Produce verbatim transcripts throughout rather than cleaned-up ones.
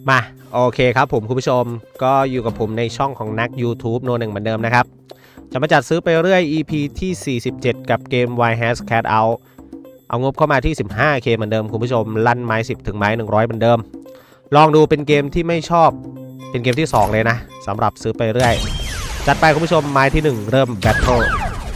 มาโอเคครับผมคุณผู้ชมก็อยู่กับผมในช่องของนัก YouTube โนหนึ่งเหมือนเดิมนะครับจะมาจัดซื้อไปเรื่อย อี พี ที่สี่สิบเจ็ดกับเกม Wild Has Cat Out เอางบเข้ามาที่ สิบห้าเค เหมือนเดิมคุณผู้ชมลั่นไม้สิบถึงไม้หนึ่งร้อยเหมือนเดิมลองดูเป็นเกมที่ไม่ชอบเป็นเกมที่สองเลยนะสำหรับซื้อไปเรื่อยจัดไปคุณผู้ชมไม้ที่หนึ่งเริ่มแบทเทิล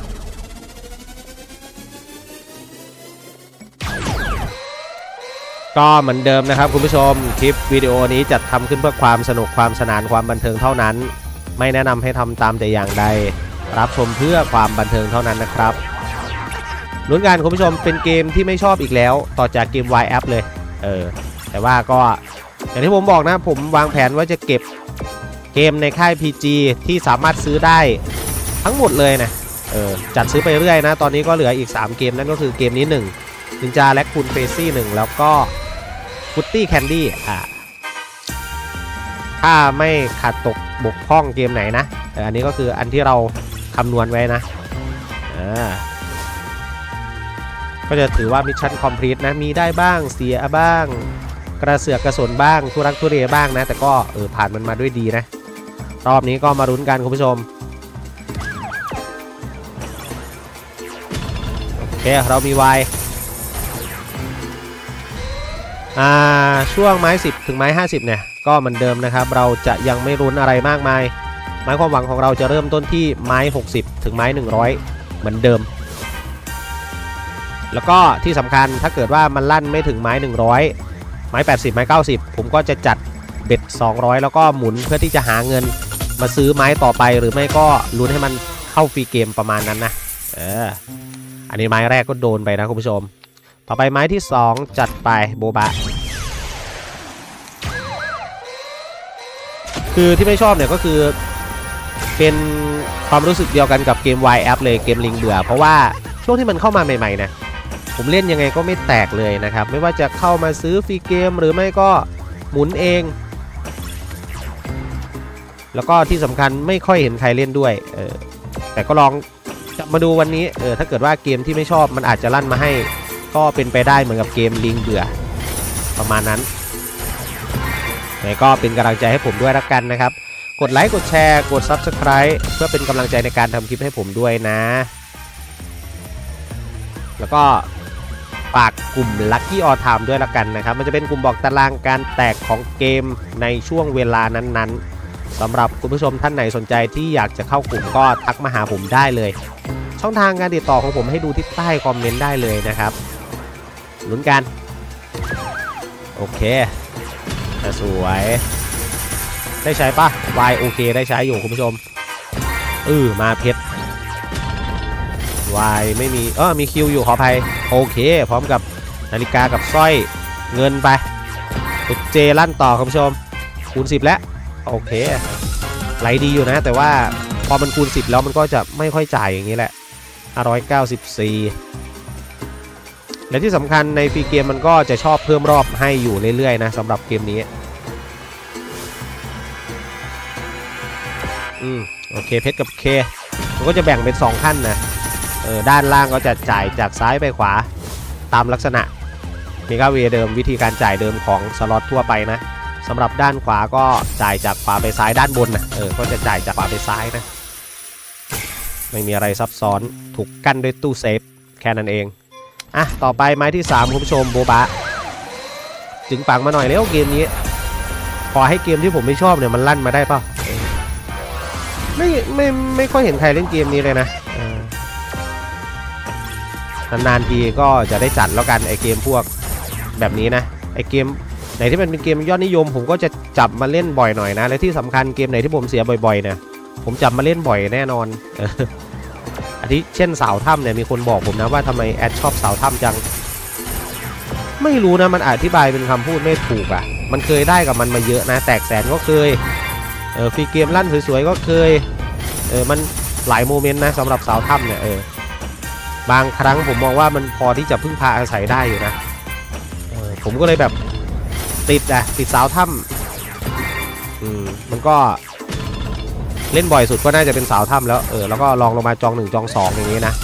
ก็เหมือนเดิมนะครับคุณผู้ชมคลิปวิดีโอนี้จัดทำขึ้นเพื่อความสนุกความสนานความบันเทิงเท่านั้นไม่แนะนำให้ทำตามแต่อย่างใดรับชมเพื่อความบันเทิงเท่านั้นนะครับลุ้นกันคุณผู้ชมเป็นเกมที่ไม่ชอบอีกแล้วต่อจากเกม Wild App เลยเออแต่ว่าก็อย่างที่ผมบอกนะผมวางแผนว่าจะเก็บเกมในค่าย พี จี ที่สามารถซื้อได้ทั้งหมดเลยนะเออจัดซื้อไปเรื่อยนะตอนนี้ก็เหลืออีกสามเกมนั่นก็คือเกมนี้หนึ่งนินจาและคุณเฟซี่หนึ่งแล้วก็ฟุตตี้แคนดี้อ่ะถ้าไม่ขาดตกบกพร่องเกมไหนนะอันนี้ก็คืออันที่เราคำนวณไว้นะอ่าก็จะถือว่ามิชชั่นคอมพลีทนะมีได้บ้างเสียบ้างกระเสือกกระสนบ้างทุรักทุเรบ้างนะแต่ก็เออผ่านมันมาด้วยดีนะรอบนี้ก็มาลุ้นกันคุณผู้ชมโอเคเรามีไวอ่าช่วงไม้สิบถึงไม้ห้าสิบเนี่ยก็เหมือนเดิมนะครับเราจะยังไม่รุ้นอะไรมากมายไม้ความหวังของเราจะเริ่มต้นที่ไม้หกสิบถึงไม้หนึ่งร้อยเหมือนเดิมแล้วก็ที่สำคัญถ้าเกิดว่ามันลั่นไม่ถึงไม้หนึ่งร้อยไม้แปดสิบไม้เก้าสิบผมก็จะจัดเบ็ดสองร้อยแล้วก็หมุนเพื่อที่จะหาเงินมาซื้อไม้ต่อไปหรือไม่ก็ลุ้นให้มันเข้าฟรีเกมประมาณนั้นนะเอออันนี้ไม้แรกก็โดนไปนะคุณผู้ชมต่อไปไม้ที่สองจัดไปโบบะคือที่ไม่ชอบเนี่ยก็คือเป็นความรู้สึกเดียวกันกับเกม Wild App เลยเกมลิงเบื่อเพราะว่าช่วงที่มันเข้ามาใหม่ๆนะผมเล่นยังไงก็ไม่แตกเลยนะครับไม่ว่าจะเข้ามาซื้อฟรีเกมหรือไม่ก็หมุนเองแล้วก็ที่สำคัญไม่ค่อยเห็นใครเล่นด้วยเออแต่ก็ลองมาดูวันนี้เออถ้าเกิดว่าเกมที่ไม่ชอบมันอาจจะลั่นมาให้ก็เป็นไปได้เหมือนกับเกมลิงเบื่อประมาณนั้นแต่ก็เป็นกำลังใจให้ผมด้วยละกันนะครับกดไลค์กดแชร์กด ซับสไครบ์ เพื่อเป็นกำลังใจในการทำคลิปให้ผมด้วยนะแล้วก็ฝากกลุ่ม Lucky All Time ด้วยละกันนะครับมันจะเป็นกลุ่มบอกตารางการแตกของเกมในช่วงเวลานั้นๆสำหรับคุณผู้ชมท่านไหนสนใจที่อยากจะเข้ากลุ่มก็ทักมาหาผมได้เลยช่องทางการติดต่อของผมให้ดูที่ใต้คอมเมนต์ได้เลยนะครับลุ้นกันโอเคสวยได้ใช้ปะวายโอเคได้ใช้อยู่คุณผู้ชมเออมาเพชรวายไม่มีเออมีคิวอยู่ขออภัยโอเคพร้อมกับนาฬิกากับสร้อยเงินไปตุกเจลั่นต่อคุณผู้ชมคูณสิบแล้วโอเคไหลดีอยู่นะแต่ว่าพอมันคูณสิบแล้วมันก็จะไม่ค่อยจ่ายอย่างนี้แหละห้าร้อยเก้าสิบสี่และที่สำคัญในฟรีเกมมันก็จะชอบเพิ่มรอบให้อยู่เรื่อยๆนะสำหรับเกมนี้อืมโอเคเพชรกับเคมันก็จะแบ่งเป็นสองขั้นนะเออด้านล่างก็จะจ่ายจากซ้ายไปขวาตามลักษณะเมกาเวเดิมวิธีการจ่ายเดิมของสล็อตทั่วไปนะสำหรับด้านขวาก็จ่ายจากขวาไปซ้ายด้านบนนะเออก็จะจ่ายจากขวาไปซ้ายนะไม่มีอะไรซับซ้อนถูกกั้นด้วยตู้เซฟแค่นั้นเองอ่ะต่อไปไม้ที่สามคุณผู้ชมโบบะจึงปังมาหน่อยแล้วเกมนี้ขอให้เกมที่ผมไม่ชอบเนี่ยมันลั่นมาได้เปล่าไม่ไม่ไม่ค่อยเห็นใครเล่นเกมนี้เลยนะนานๆทีก็จะได้จัดแล้วกันไอเกมพวกแบบนี้นะไอเกมไหนที่มันเป็นเกมยอดนิยมผมก็จะจับมาเล่นบ่อยหน่อยนะและที่สำคัญเกมไหนที่ผมเสียบ่อยๆเนี่ยผมจับมาเล่นบ่อยแน่นอนอาทิเช่นสาวถ้ำเนี่ยมีคนบอกผมนะว่าทำไมแอดชอบสาวถ้ำจังไม่รู้นะมันอธิบายเป็นคำพูดไม่ถูกอ่ะมันเคยได้กับมันมาเยอะนะแตกแสนก็เคยเออฟรีเกมลั่นสวยๆก็เคยเออมันหลายโมเมนต์นะสำหรับสาวถ้ำเนี่ยเออบางครั้งผมมองว่ามันพอที่จะพึ่งพาอาศัยได้อยู่นะเออผมก็เลยแบบติดอะติดสาวถ้ำอืมมันก็เล่นบ่อยสุดก็น่าจะเป็นสาวถ้ำแล้วเออแล้วก็ลองลงมาจองหนึ่งจองสองอย่างนี้นะ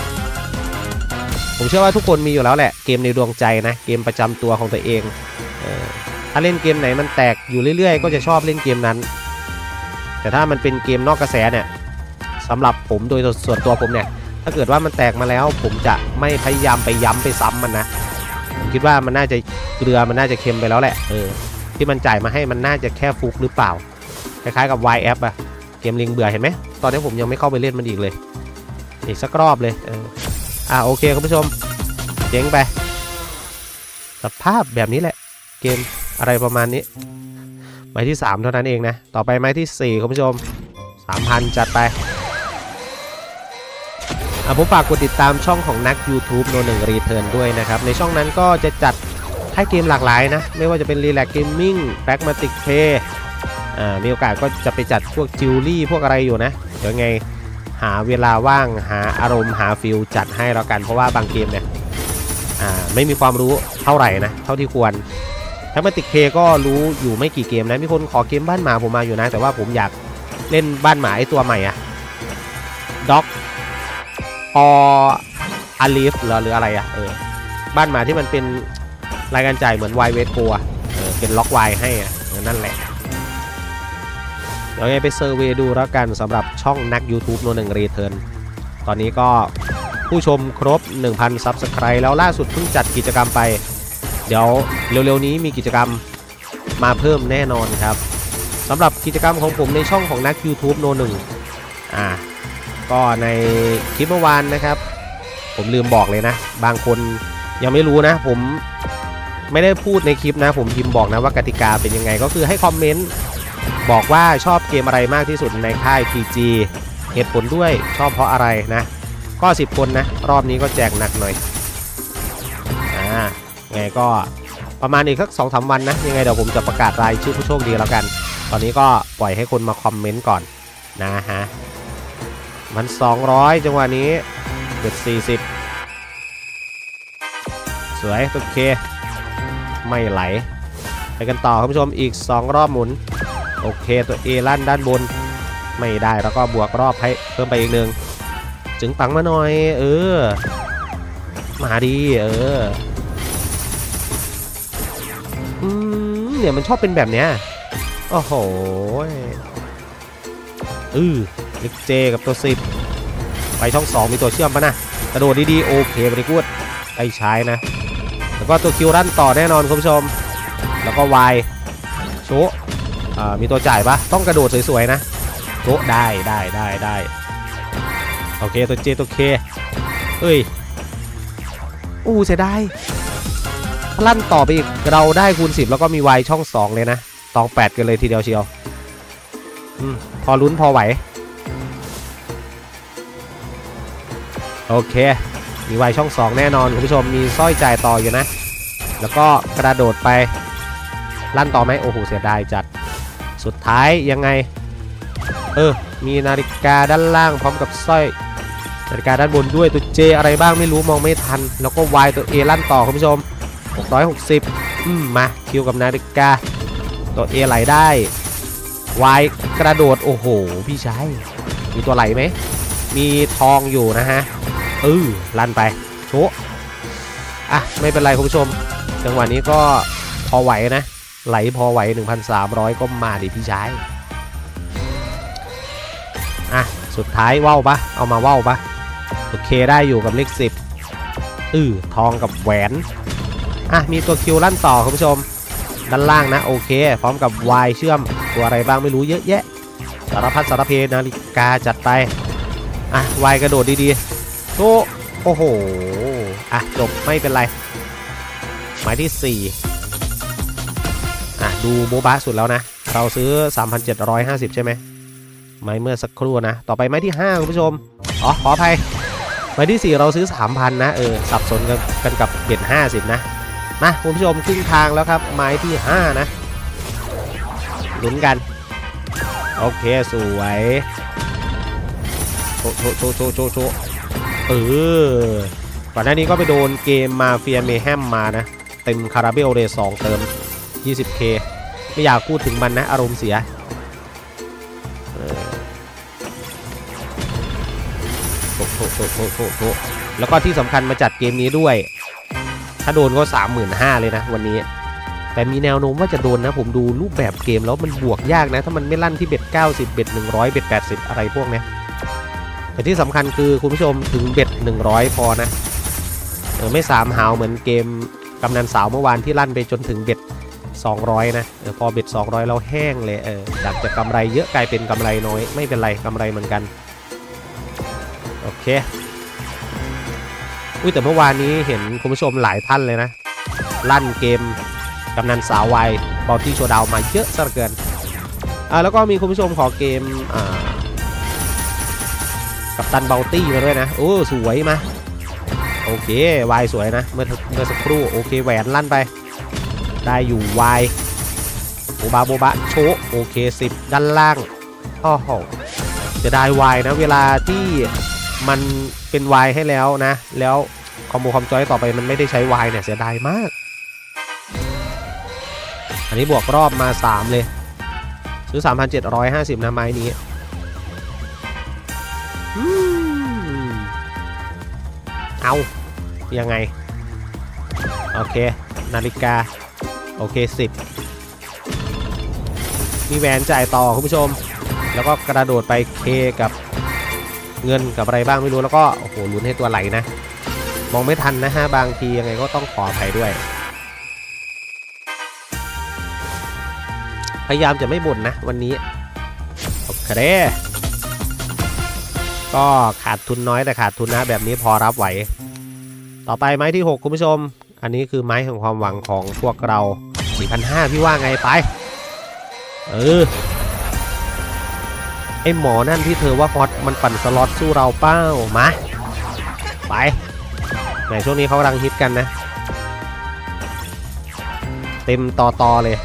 ผมเชื่อว่าทุกคนมีอยู่แล้วแหละเกมในดวงใจนะเกมประจำตัวของตัวเองเออถ้าเล่นเกมไหนมันแตกอยู่เรื่อยๆก็จะชอบเล่นเกมนั้นแต่ถ้ามันเป็นเกมนอกกระแสเนี่ยสำหรับผมโดยส่วนตัวผมเนี่ยถ้าเกิดว่ามันแตกมาแล้วผมจะไม่พยายามไปย้ำไปซ้ำมันนะผมคิดว่ามันน่าจะเกลือมันน่าจะเค็มไปแล้วแหละเออที่มันจ่ายมาให้มันน่าจะแค่ฟุกหรือเปล่าคล้ายๆกับ วาย แอป อะเกมลิงเบื่อเห็นไหมตอนนี้ผมยังไม่เข้าไปเล่นมันอีกเลยอีกสักรอบเลยเอออ่ะโอเคคุณผู้ชมเจ๊งไปสภาพแบบนี้แหละเกมอะไรประมาณนี้ไม้ที่สามเท่านั้นเองนะต่อไปไม้ที่สี่คุณผู้ชม สามพัน จัดไปผมฝากกดติดตามช่องของนัก YouTube โนหนึ่ง Return ด้วยนะครับในช่องนั้นก็จะจัดให้เกมหลากหลายนะไม่ว่าจะเป็น Relax Gaming Pragmatic Play อ่ามีโอกาสก็จะไปจัดพวกจิวลี่พวกอะไรอยู่นะเดี๋ยวไงหาเวลาว่างหาอารมณ์หาฟิลจัดให้แล้วกันเพราะว่าบางเกมเนี่ยอ่าไม่มีความรู้เท่าไหร่นะเท่าที่ควรPragmatic Play ก็รู้อยู่ไม่กี่เกมนะมีคนขอเกมบ้านหมาผมมาอยู่นะแต่ว่าผมอยากเล่นบ้านหมาไอตัวใหม่อะด็อกออาลีฟหรือหรืออะไรอะเออบ้านหมาที่มันเป็นรายการจ่ายเหมือนวายเวทโกะเออเป็นล็อกวายให้อะนั่นแหละเดี๋ยวไงไปเซอร์เวย์ดูแล้วกันสำหรับช่องนัก YouTube โนหนึ่ง Return ตอนนี้ก็ผู้ชมครบ หนึ่งพัน ซับสไครบ์แล้วล่าสุดเพิ่งจัดกิจกรรมไปเดี๋ยวเร็วๆนี้มีกิจกรรมมาเพิ่มแน่นอนครับสำหรับกิจกรรมของผมในช่องของนัก YouTube โนหนึ่งอ่าก็ในคลิปเมื่อวานนะครับผมลืมบอกเลยนะบางคนยังไม่รู้นะผมไม่ได้พูดในคลิปนะผมพิมพ์บอกนะว่ากติกาเป็นยังไงก็คือให้คอมเมนต์บอกว่าชอบเกมอะไรมากที่สุดในค่าย พี จี เหตุผลด้วยชอบเพราะอะไรนะก็สิบคนนะรอบนี้ก็แจกหนักหน่อยอ่าไงก็ประมาณอีกสัก สองถึงสาม วันนะยังไงเดี๋ยวผมจะประกาศรายชื่อผู้โชคดีแล้วกันตอนนี้ก็ปล่อยให้คนมาคอมเมนต์ก่อนนะฮะมันสองร้อยจังหวะนี้เกือบสี่สิบสวยโอเคไม่ไหลไปกันต่อคุณผู้ชมอีกสองรอบหมุนโอเคตัว A ลั่นด้านบนไม่ได้แล้วก็บวกรอบให้เพิ่มไปอีกหนึ่งจึงปังมาหน่อยเออมาดีเอออืมเนี่ยมันชอบเป็นแบบเนี้ยโอ้โหอือเล็กเจกับตัวสิบไปช่องสองมีตัวเชื่อมปะนะกระโดดดีๆโอเคบริกูดไอ้ใช้นะแล้วก็ตัวคิวรันต่อแน่นอนคุณผู้ชมแล้วก็วายโชว์อ่ามีตัวจ่ายปะต้องกระโดดสวยๆนะโชว์ได้ได้ได้ได้โอเคตัวเจตัวเคเอ้ยอู้เสียดายลั่นต่อไปอีกเราได้คูณสิบแล้วก็มีวายช่องสองเลยนะตองแปดกันเลยทีเดียวเชียวอืมพอลุ้นพอไหวโอเคมีวายช่องสองแน่นอนคุณผู้ชมมีสร้อยจ่ายต่ออยู่นะแล้วก็กระโดดไปลั่นต่อไหมโอ้โหเสียดายจัดสุดท้ายยังไงเออมีนาฬิกาด้านล่างพร้อมกับสร้อยนาฬิกาด้านบนด้วยตัวเจอะไรบ้างไม่รู้มองไม่ทันแล้วก็วายตัวเอลั่นต่อคุณผู้ชมหกร้อยหกสิบอืมมาคิวกับนาฬิกาตัวเอไหลได้วายกระโดดโอ้โหพี่ชายมีตัวไหลไหมมีทองอยู่นะฮะเออลั่นไปโชว์อ่ะไม่เป็นไรคุณผู้ชมจังหวะนี้ก็พอไหวนะไหลพอไหว หนึ่งพันสามร้อย ก็มาดิพี่ชายอ่ะสุดท้ายว่าวปะเอามาว่าวปะโอเคได้อยู่กับเลขสิบอือทองกับแหวนอ่ะมีตัวคิวลั่นต่อคุณผู้ชมด้านล่างนะโอเคพร้อมกับวายเชื่อมตัวอะไรบ้างไม่รู้เยอะแยะสารพัดสารเพนาฬิกาจัดไปอ่ะวายกระโดดดีๆโชว์โอ้โหอ่ะจบไม่เป็นไรหมายที่สี่อ่ะดูโบบะสุดแล้วนะเราซื้อ สามพันเจ็ดร้อยห้าสิบ ใช่ไหมไม้เมื่อสักครู่นะต่อไปไม้ที่ห้าคุณผู้ชมอ๋อขออภัยไม้ที่สี่เราซื้อ สามพัน นะเออสับสนกันกับเบ็ดห้าสิบนะมาคุณผู้ชมครึ่งทางแล้วครับไม้ที่ห้านะลุ้นกันโอเคสวยโชโชโชโชโชโชเออก่อนหน้านี้ก็ไปโดนเกมมาเฟียเมแฮมมานะเต็มคาราเบลเลยสองเติม ยี่สิบเค ไม่อยากพูดถึงมันนะอารมณ์เสียโชโชโชโชโชโชแล้วก็ที่สำคัญมาจัดเกมนี้ด้วยถ้าโดนก็ สามหมื่นห้าพัน เลยนะวันนี้แต่มีแนวโน้มว่าจะโดนนะผมดูรูปแบบเกมแล้วมันบวกยากนะถ้ามันไม่ลั่นที่เบ็ดเก้าสิบเบ็ดหนึ่งร้อยเบ็ดแปดสิบอะไรพวกนี้แต่ที่สำคัญคือคุณผู้ชมถึงเบ็ดหนึ่งร้อยพอนะเออไม่สามหาวเหมือนเกมกำนันสาวเมื่อวานที่ลั่นไปจนถึงเบ็ดสองร้อยนะเออพอเบ็ดสองร้อยเราแห้งเลยเออจากจะกำไรเยอะกลายเป็นกำไรน้อยไม่เป็นไรกำไรเหมือนกันโอเคอุ้ยแต่เมื่อวานนี้เห็นคุณผู้ชมหลายท่านเลยนะลั่นเกมกำนันสาววายบอลที่โชว์ดาวมาเยอะซะเหลือเกินอ่าแล้วก็มีคุณผู้ชมขอเกมอ่ากัปตันเบลตี้มาด้วยนะโอ้สวยมาโอเควายสวยนะเมื่อเมื่อสักครู่โอเคแหวนลั่นไปได้อยู่วายโบบาโบบะโชโอเคสิบด้านล่างโอ้โหจะได้วายนะเวลาที่มันเป็นวายให้แล้วนะแล้วคอมโบคอมจอยต่อไปมันไม่ได้ใช้วายเนี่ยเสียดายมากอันนี้บวกรอบมาสามเลยซื้อ สามพันเจ็ดร้อยห้าสิบ นะไม้นี้เอายังไงโอเคนาฬิกาโอเคสิบมีแหวนจ่ายต่อคุณผู้ชมแล้วก็กระโดดไปเคกับเงินกับอะไรบ้างไม่รู้แล้วก็โอ้โหลุ้นให้ตัวไหลนะมองไม่ทันนะฮะบางทียังไงก็ต้องขออภัยด้วยพยายามจะไม่บ่นนะวันนี้โอเคก็ขาดทุนน้อยแต่ขาดทุนนะแบบนี้พอรับไหวต่อไปไม้ที่หกคุณผู้ชมอันนี้คือไม้แห่งความหวังของพวกเรา สี่พันห้าร้อย พี่ว่าไงไปเออไอหมอนั่นที่เธอว่าฮอตมันปั่นสล็อตสู้เราเป้ามาไปในช่วงนี้เขากำลังฮิตกันนะเต็มต่อต่อเลย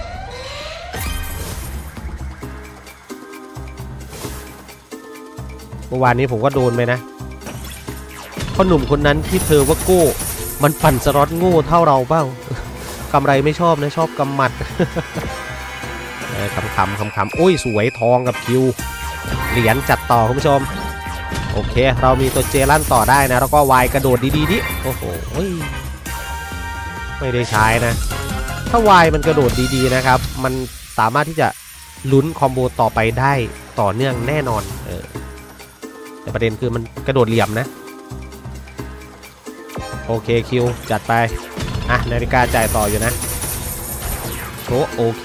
เมื่อวานนี้ผมก็โดนไปนะพ่อหนุ่มคนนั้นที่เธอว่าโก้มันปั่นสล็อตโง่เท่าเราเปล่ากำไรไม่ชอบนะชอบกำหมัดคำคำคำคำโอ้ยสวยทองกับคิวเหรียญจัดต่อคุณผู้ชมโอเคเรามีตัวเจลั่นต่อได้นะแล้วก็วายกระโดดดีๆดิโอ้โหไม่ได้ใช้นะถ้าวายมันกระโดดดีๆนะครับมันสามารถที่จะลุ้นคอมโบต่อไปได้ต่อเนื่องแน่นอนเออแต่ประเด็นคือมันกระโดดเหลี่ยมนะโอเคคิวจัดไปอ่ะนาฬิกาจ่ายต่ออยู่นะโชโอเค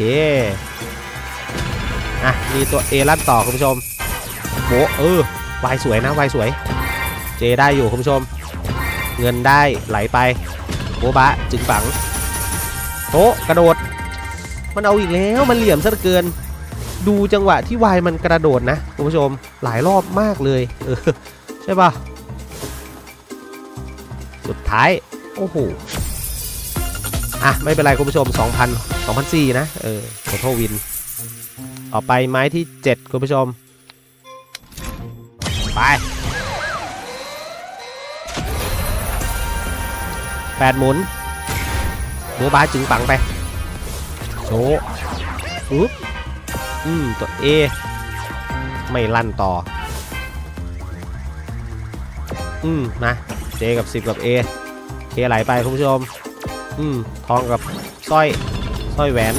อ่ะมีตัวเอลั่นต่อคุณผู้ชมโบเออวายสวยนะวายสวยเจได้อยู่คุณผู้ชมเงินได้ไหลไปโบบะจึงฝังโตกระโดดมันเอาอีกแล้วมันเหลี่ยมซะเกินดูจังหวะที่วายมันกระโดดนะคุณผู้ชมหลายรอบมากเลยเออใช่ป่ะสุดท้ายโอ้โหอ่ะไม่เป็นไรคุณผู้ชม สองพัน สองพันสี่ร้อย นะเออโทโทวินต่อไปไม้ที่เจ็ดคุณผู้ชมไปแปดหมุนโบบาจึงปังไปโชว์อุ๊บอืมตัว A ไม่ลั่นต่ออืมนะ J กับสิบกับ A เคไหลไปคุณผู้ชมอืมทองกับสร้อยสร้อยแหวน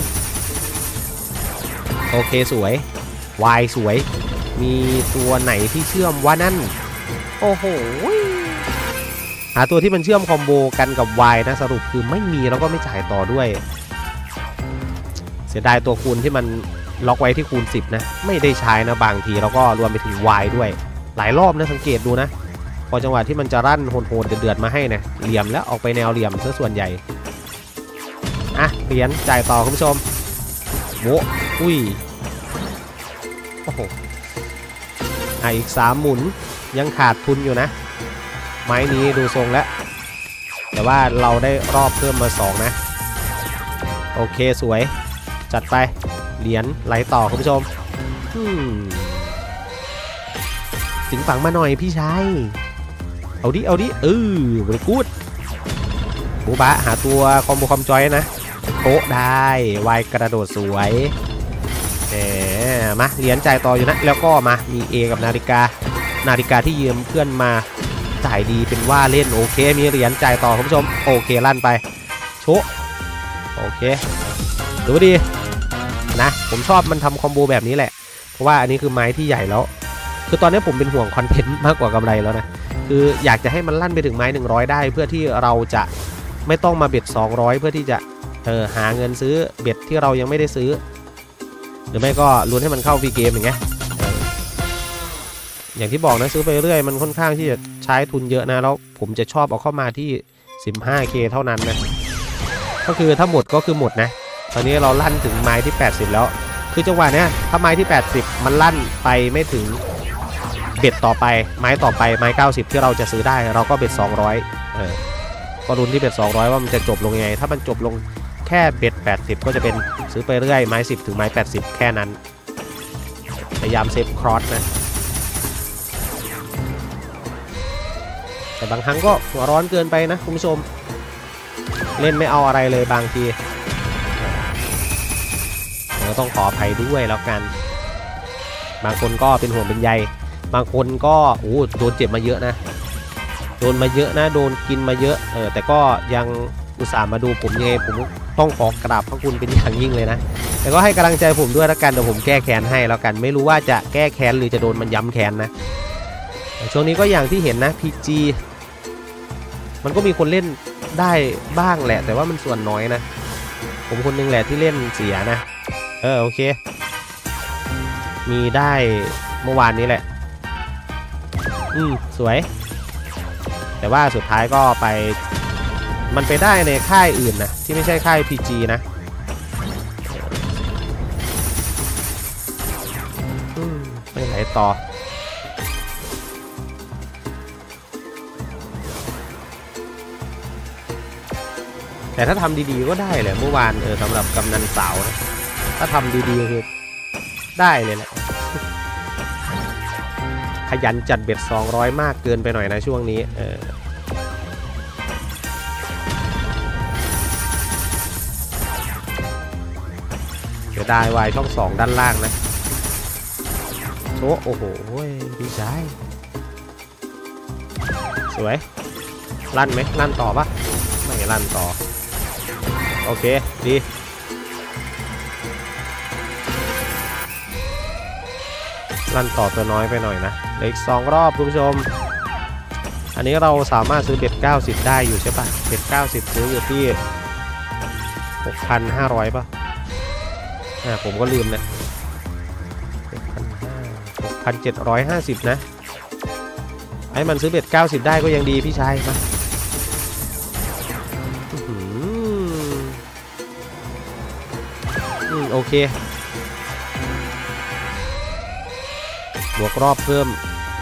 โอเคสวย Y สวยมีตัวไหนที่เชื่อมว่านั่นโอ้โหหาตัวที่มันเชื่อมคอมโบกันกับ Y นะสรุปคือไม่มีแล้วก็ไม่จ่ายต่อด้วยเสียดายตัวคูณที่มันล็อกไว้ที่คูณสิบนะไม่ได้ใช้นะบางทีแล้วก็รวมไปถึง Y ด้วยหลายรอบนะสังเกตดูนะพอจังหวะที่มันจะรั่นโหดๆเดือดๆมาให้นะเหลี่ยมแล้วออกไปแนวเหลี่ยมซะส่วนใหญ่อ่ะเหรียญจ่ายต่อคุณผู้ชมโว้อุ้ยโอ้โหอ่ะอีกสามหมุนยังขาดทุนอยู่นะไม้นี้ดูทรงแล้วแต่ว่าเราได้รอบเพิ่มมาสองนะโอเคสวยจัดไปเหรียญไหลต่อคุณผู้ชมถึงฝังมาหน่อยพี่ชายเอาดิเอาดิเออบริกูดบูบะหาตัวคอมโบคอมจอยนะโต๊ะได้วายกระโดดสวยแหมมาเหรียญจ่ายต่ออยู่นะแล้วก็มามี A กับนาฬิกานาฬิกาที่ยืมเพื่อนมาจ่ายดีเป็นว่าเล่นโอเคมีเหรียญจ่ายต่อคุณผู้ชมโอเคลั่นไปโชโอเคถือว่าดีนะผมชอบมันทำคอมโบแบบนี้แหละเพราะว่าอันนี้คือไม้ที่ใหญ่แล้วคือตอนนี้ผมเป็นห่วงคอนเทนต์มากกว่ากำไรแล้วนะคืออยากจะให้มันลั่นไปถึงไม้หนึ่งร้อยได้เพื่อที่เราจะไม่ต้องมาเบ็ดสองร้อยเพื่อที่จะเออหาเงินซื้อเบ็ดที่เรายังไม่ได้ซื้อหรือไม่ก็ลุ้นให้มันเข้าฟรีเกมอย่างเงี้ยอย่างที่บอกนะซื้อไปเรื่อยมันค่อนข้างที่จะใช้ทุนเยอะนะแล้วผมจะชอบเอาเข้ามาที่ สิบห้าเค เท่านั้นนะก็คือถ้าหมดก็คือหมดนะตอนนี้เราลั่นถึงไม้ที่แปดสิบแล้วคือจังหวะเนี้ยถ้าไม้ที่แปดสิบมันลั่นไปไม่ถึงเบ็ดต่อไปไม้ต่อไปไม้เก้าสิบที่เราจะซื้อได้เราก็เบ็ดสองร้อยเออก็ลุ้นที่เบ็ดสองร้อยว่ามันจะจบลงยังไงถ้ามันจบลงแค่เบ็ดแปดสิบก็จะเป็นซื้อไปเรื่อยไม้สิบถึงไม้แปดสิบแค่นั้นพยายามเซฟครอสนะแต่บางครั้งก็หัวร้อนเกินไปนะคุณผู้ชมเล่นไม่เอาอะไรเลยบางทีเราต้องขออภัยด้วยแล้วกันบางคนก็เป็นห่วงเป็นใยบางคนก็โอ้โดนเจ็บมาเยอะนะโดนมาเยอะนะโดนกินมาเยอะเออแต่ก็ยังอุตส่าห์มาดูผมยังไงผมต้องขอกราบพระคุณเป็นอย่างยิ่งเลยนะแต่ก็ให้กำลังใจผมด้วยแล้วกันเดี๋ยวผมแก้แค้นให้แล้วกันไม่รู้ว่าจะแก้แค้นหรือจะโดนมันย้ำแค้นนะช่วงนี้ก็อย่างที่เห็นนะ พี จี มันก็มีคนเล่นได้บ้างแหละแต่ว่ามันส่วนน้อยนะผมคนนึงแหละที่เล่นเสียนะเออโอเคมีได้เมื่อวานนี้แหละอืมสวยแต่ว่าสุดท้ายก็ไปมันไปได้ในค่ายอื่นนะที่ไม่ใช่ค่าย พี จี นะอืมไม่ไหลต่อแต่ถ้าทำดีๆก็ได้แหละเมื่อวานเออสำหรับกำนันสาวนะถ้าทำดีๆคือได้เลยแหละขยันจัดเบ็ดสองร้อยมากเกินไปหน่อยนะช่วงนี้เออเดี๋ยวได้วายช่องสองด้านล่างนะโชโอ้โหพี่ชายสวยลั่นไหมลั่นต่อปะไม่ลั่นต่อโอเคดีลั่นต่อตัวน้อยไปหน่อยนะเหลืออีกสองรอบคุณผู้ชมอันนี้เราสามารถซื้อเบ็ดเก้าสิบได้อยู่ใช่ปะเบ็ดเก้าสิบซื้ออยู่ที่ หกพันห้าร้อย ป่ะอ่าผมก็ลืมนะ หกพันเจ็ดร้อยห้าสิบ นะให้มันซื้อเบ็ดเก้าสิบได้ก็ยังดีพี่ชายมาอืมโอเคบวกรอบเพิ่ม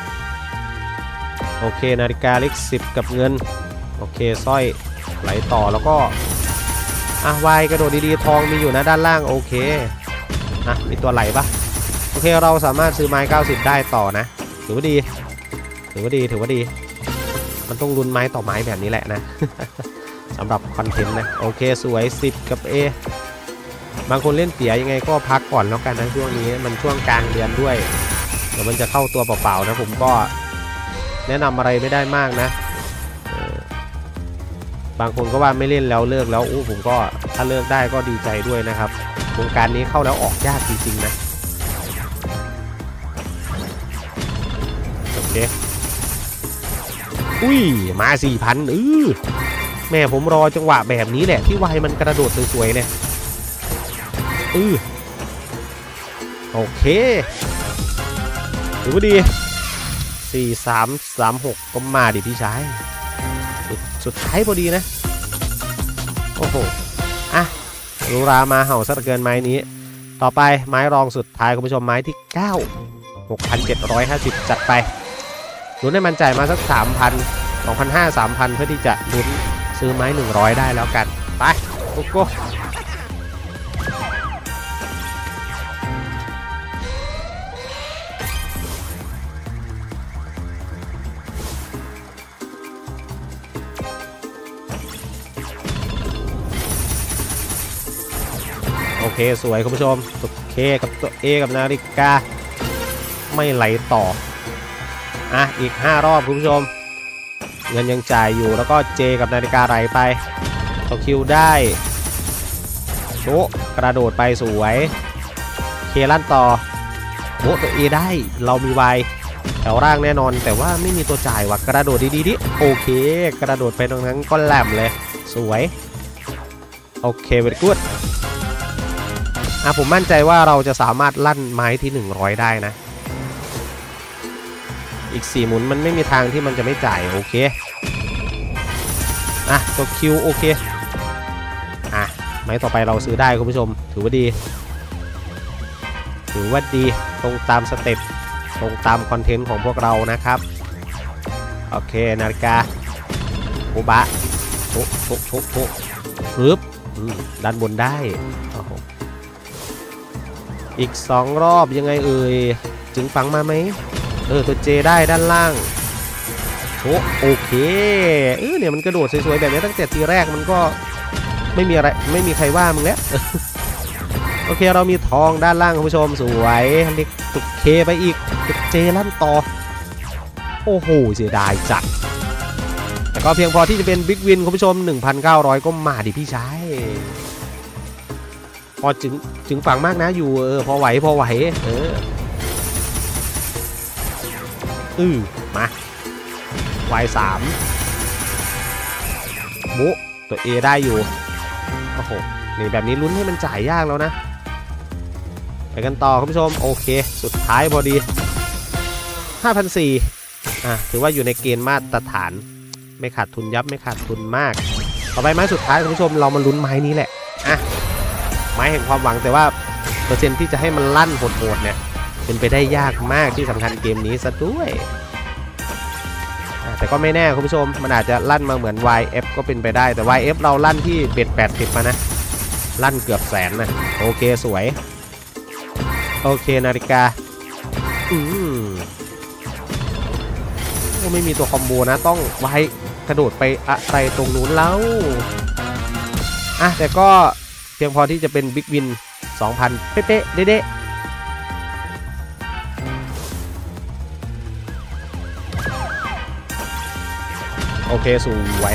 โอเคนาฬิกาเล็กสิบกับเงินโอเคสร้อยไหลต่อแล้วก็อ่ะวายกระโดดดีๆทองมีอยู่นะด้านล่างโอเคอ่ะมีตัวไหลปะโอเคเราสามารถซื้อไม้เก้าสิบได้ต่อนะถือว่าดีถือว่าดีถือว่าดีมันต้องลุ้นไม้ต่อไม้แบบนี้แหละนะสำหรับคอนเทนต์นะโอเคสวยสิบกับ A บางคนเล่นเตี๋ยยังไงก็พักก่อนแล้วกันนะช่วงนี้มันช่วงกลางเดือนด้วยเดี๋ยวมันจะเข้าตัวเปล่าๆนะผมก็แนะนำอะไรไม่ได้มากนะบางคนก็ว่าไม่เล่นแล้วเลิกแล้วอู้ผมก็ถ้าเลิกได้ก็ดีใจด้วยนะครับวงการนี้เข้าแล้วออกยากจริงๆนะโอเคอุ้ยมา สี่พัน เออแม่ผมรอจังหวะแบบนี้แหละที่วายมันกระโดดสวยๆเนี่ยเออโอเคถือว่าดีสี่ สาม สาม หกก็มาดิพี่ชายสสุดท้ายพอดีนะโอ้โหอ่ะรูรามาเห่าซะเกินไม้นี้ต่อไปไม้รองสุดท้ายคุณผู้ชมไม้ที่เก้า หกพันเจ็ดร้อยห้าสิบ จัดไปลุ้นให้มันจ่ายมาสัก สามพัน สองพันห้าร้อย สามพัน เพื่อที่จะลุ้นซื้อไม้หนึ่งร้อยได้แล้วกันไปโกโก้โอเคสวยคุณผู้ชมตัว K กับตัว A กับนาฬิกาไม่ไหลต่ออ่ะอีกห้ารอบคุณผู้ชมเงินยังจ่ายอยู่แล้วก็ J กับนาฬิกาไหลไปตัว Q ได้โชกระโดดไปสวยเคลั่นต่อโบตัวเอได้เรามีวายแถวล่างแน่นอนแต่ว่าไม่มีตัวจ่ายว่ะกระโดดดีๆดิโอเคกระโดดไปตรงนั้นก็แหลมเลยสวยโอเคเวทกูดอ่ะผมมั่นใจว่าเราจะสามารถลั่นไม้ที่หนึ่งร้อยได้นะอีกสี่หมุนมันไม่มีทางที่มันจะไม่จ่ายโอเคอ่ะตัวคิวโอเคอ่ะไม้ต่อไปเราซื้อได้คุณผู้ชมถือว่าดีถือว่าดีตรงตามสเต็ปตรงตามคอนเทนต์ของพวกเรานะครับโอเคนาฬิกาโอบะโชกโชกโชกโชกปึ๊บด้านบนได้อีกสองรอบยังไงเอ่ยจึงฟังมาไหมเออตัวเจได้ด้านล่างโชกโอเคเออเนี่ยมันกระโดดสวยๆแบบนี้ตั้งแต่ทีแรกมันก็ไม่มีอะไรไม่มีใครว่ามึงแล้วโอเคเรามีทองด้านล่างคุณผู้ชมสวยเล็กตุกเคไปอีกตุกเจลั่นต่อโอ้โหเสียดายจัดแต่ก็เพียงพอที่จะเป็นบิ๊กวินคุณผู้ชม หนึ่งพันเก้าร้อย ก็มาดิพี่ชายพอจึงจึงฝังมากนะอยู่เออพอไหวพอไหวเอออือมาวายสามโบตัว A ได้อยู่โอ้โหนี่แบบนี้ลุ้นให้มันจ่ายยากแล้วนะไปกันต่อคุณผู้ชมโอเคสุดท้ายพอดี ห้าพันสี่ร้อย อ่ะถือว่าอยู่ในเกณฑ์มาตรฐานไม่ขาดทุนยับไม่ขาดทุนมากต่อไปไม้สุดท้ายคุณผู้ชมเรามาลุ้นไม้นี้แหละอ่ะไม้แห่งความหวังแต่ว่าเปอร์เซ็นต์ที่จะให้มันลั่นโหดๆเนี่ยเป็นไปได้ยากมากที่สำคัญเกมนี้ซะด้วยแต่ก็ไม่แน่คุณผู้ชมมันอาจจะลั่นมาเหมือน วาย เอฟ ก็เป็นไปได้แต่ วาย เอฟ เราลั่นที่เบ็ดแปดสิบมานะลั่นเกือบแสนนะโอเคสวยโอเคนาฬิกาอืมโอ้ไม่มีตัวคอมโบนะต้องไว้กระโดดไปอะไรตรงนู้นแล้วอ่ะแต่ก็เพียงพอที่จะเป็นบิ๊กวิน สองพัน เป๊ะๆเด๊ะโอเคสวย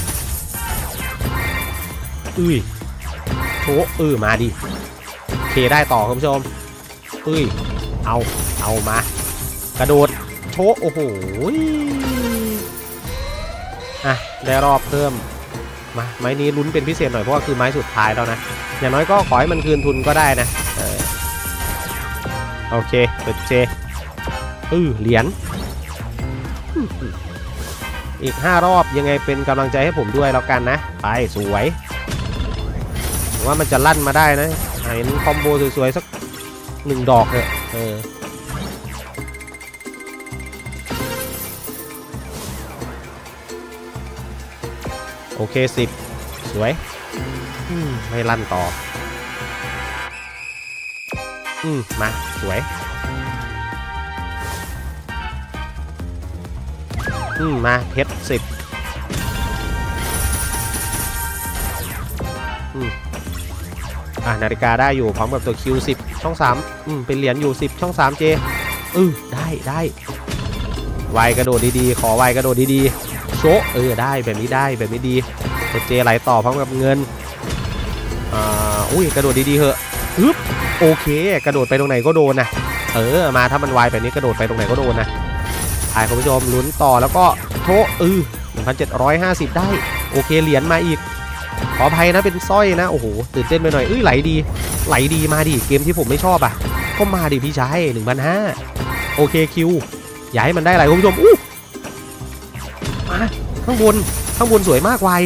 อุ้ยโถเออมาดิเคได้ต่อคุณผู้ชมอุ้ยเอาเอามากระโดดโชโอ้โหอ่ะได้รอบเพิ่มมาไม้นี้ลุ้นเป็นพิเศษหน่อยเพราะว่าคือไม้สุดท้ายแล้วนะอย่างน้อยก็ขอให้มันคืนทุนก็ได้นะเออโอเคเปิดเจอือเหรียญอีกห้ารอบยังไงเป็นกำลังใจให้ผมด้วยแล้วกันนะไปสวยว่ามันจะลั่นมาได้นะเห็นคอมโบสวยๆสักหนึ่งดอกเลยเออโอเคสิบสวยไม่ลั่นต่ออืมมาสวยอืมมาเพชรสิบอืมอ่านาฬิกาได้อยู่พร้อมกับตัวคิวสิบช่องสามอืมเป็นเหรียญอยู่สิบช่องสามเจอือได้ได้ไวกระโดดดีๆขอไวกระโดดดีๆโชเออได้แบบนี้ได้แบบนี้ดีตัวเจไหลต่อพร้อมกับเงินอ่าอุ้ยกระโดดดีๆเหอะฮึบโอเคกระโดดไปตรงไหนก็โดนนะเออมาถ้ามันไวแบบนี้กระโดดไปตรงไหนก็โดนนะถ่ายคุณผู้ชมลุ้นต่อแล้วก็โชเออหนึ่งพันเจ็ดร้อยห้าสิบได้โอเคเหรียญมาอีกขออภัยนะเป็นสร้อยนะโอ้โหตื่นเต้นไปหน่อยเอ้ยไหลดีไหลดีมาดิเกมที่ผมไม่ชอบอ่ะก็มาดิพี่ชายหนึ่งพันห้าโอเคคิวอย่าให้มันได้ไหลคุณผู้ชมอู้มาข้างบนข้างบนสวยมากวาย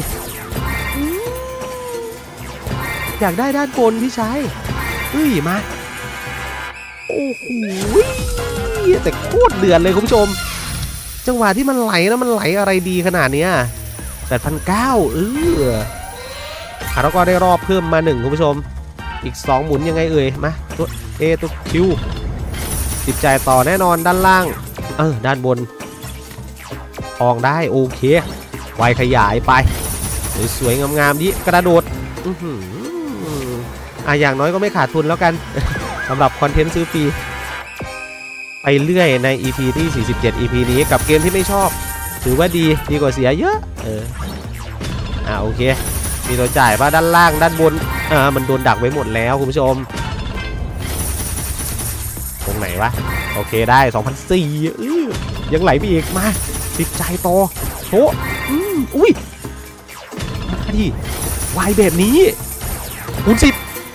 อยากได้ด้านบนพี่ชายเอ้ยมาโอ้โหแต่โคตรเดือดเลยคุณผู้ชมจังหวะที่มันไหลนะมันไหลอะไรดีขนาดเนี้ยแปดพันเก้าเออแล้วก็ได้รอบเพิ่มมาหนึ่งคุณผู้ชมอีกสองหมุนยังไงเอ่ยมาตัว A ตัว Q สิบจ่ายต่อแน่นอนด้านล่างเออด้านบนทองได้โอเคไวขยายไปสวยๆงามๆดิกระโดดอือหืออ่ะอย่างน้อยก็ไม่ขาดทุนแล้วกัน สำหรับคอนเทนต์ซื้อฟรีไปเรื่อยใน อี พี ที่สี่สิบเจ็ด อี พี นี้กับเกมที่ไม่ชอบถือว่าดีดีกว่าเสียเยอะเอออ่าโอเคมีตัวจ่ายป่ะด้านล่างด้านบนอ่ามันโดนดักไว้หมดแล้วคุณผู้ชมตรงไหนวะโอเคได้ สองพันสี่ร้อย อื้อยังไหลไปอีกมาติดใจต่อโชว์อืมอุ้ยมาดิวายแบบนี้คูณสิบ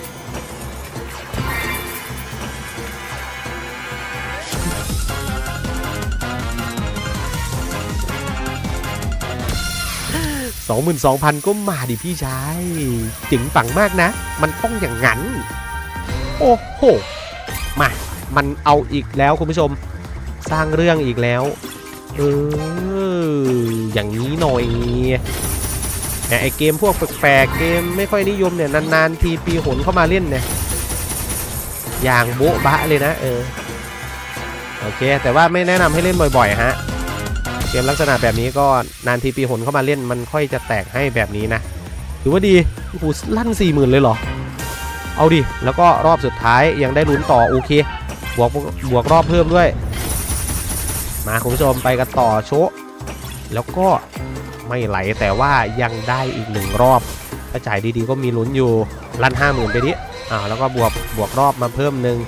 สองหมื่นสองพันก็มาดิพี่ชายจิ๋งปังมากนะมันต้องอย่างนั้นโอ้โหมามันเอาอีกแล้วคุณผู้ชมสร้างเรื่องอีกแล้วเอออย่างนี้หน่อยเนี่ยไอเกมพวกแปลกๆเกมไม่ค่อยนิยมเนี่ยนานๆทีปีหนเข้ามาเล่นเนี่ยอย่างโบ๊ะบะเลยนะเออโอเคแต่ว่าไม่แนะนำให้เล่นบ่อยๆฮะเกมลักษณะแบบนี้ก็นานทีปีหนเข้ามาเล่นมันค่อยจะแตกให้แบบนี้นะถือว่าดีโอ้โหลั่น สี่หมื่น เลยเหรอเอาดิแล้วก็รอบสุดท้ายยังได้ลุ้นต่อโอเคบวกบวกรอบเพิ่มด้วยมาคุณผู้ชมไปกันต่อโชว์แล้วก็ไม่ไหลแต่ว่ายังได้อีกหนึ่งรอบถ้าจ่ายดีๆก็มีลุ้นอยู่ลั่น ห้าหมื่น ไปดิอ่าแล้วก็บวกบวกรอบมาเพิ่มหนึ่ง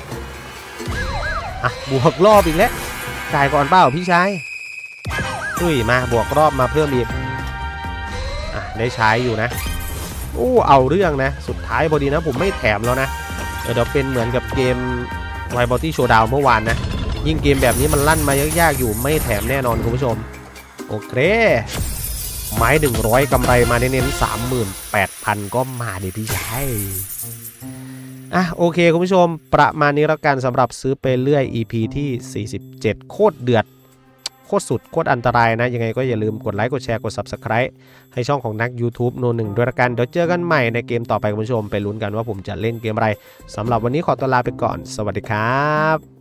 อ่ะบวกรอบอีกแล้วจ่ายก่อนเปล่าพี่ชายอุ้ยมาบวกรอบมาเพิ่มอีกอ่ะได้ใช้อยู่นะโอ้เอาเรื่องนะสุดท้ายพอดีนะผมไม่แถมแล้วนะเดี๋ยวเป็นเหมือนกับเกมไวบอตี้โชว์ดาวเมื่อวานนะยิ่งเกมแบบนี้มันลั่นมายากๆอยู่ไม่แถมแน่นอนคุณผู้ชมโอเคไม้หนึ่งร้อยกำไรมาเน้นๆ สามหมื่นแปดพัน ก็มาดิพี่ชายอ่ะโอเคคุณผู้ชมประมาณนี้แล้วกันสำหรับซื้อไปเรื่อย อี พี ที่สี่สิบเจ็ดโคตรเดือดโคตรสุดโคตรอันตรายนะยังไงก็อย่าลืมกดไลค์กดแชร์กด ซับสไครบ์ ให้ช่องของนัก ยูทูบ โนหนึ่งด้วยละกันเดี๋ยวเจอกันใหม่ในเกมต่อไปคุณผู้ชมไปลุ้นกันว่าผมจะเล่นเกมอะไรสำหรับวันนี้ขอตัวลาไปก่อนสวัสดีครับ